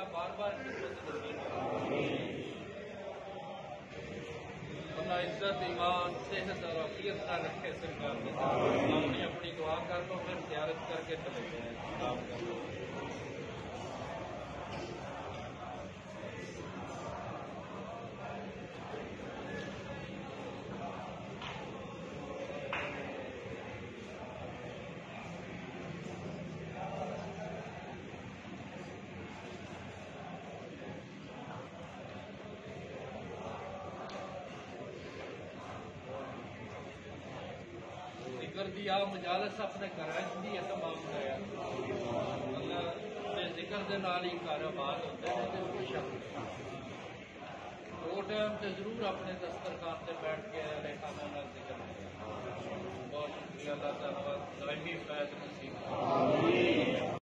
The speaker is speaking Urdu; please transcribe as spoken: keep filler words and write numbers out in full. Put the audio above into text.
اللہ بار بار خدمت نصیب اللہ عزت ایمان صحت اور عافیت نہ رکھے سرکار کے ساتھ اپنی دعا کر لو پھر زیارت کر کے چلے جائیں کام کر لو ذکر دی آ مجالس اپنے گھر دی اہتمام کرایا اللہ کے ذکر دے نال ہی کاروبار ہوتے ہیں تے خوش دو ٹائم تے ضرور اپنے دسترخوان تے بیٹھ کے اہل خانہ نال ذکر کریں بہت شکریہ اللہ تعالیٰ دائمی فیض نصیب